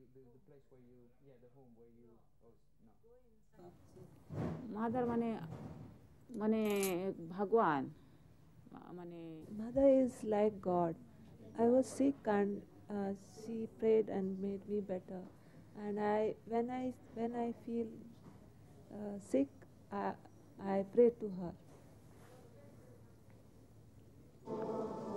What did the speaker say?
the place where you, the home where you, no. Mother mane Bhagwan. Mother is like God. I was sick and she prayed and made me better. And when I feel sick, I pray to her.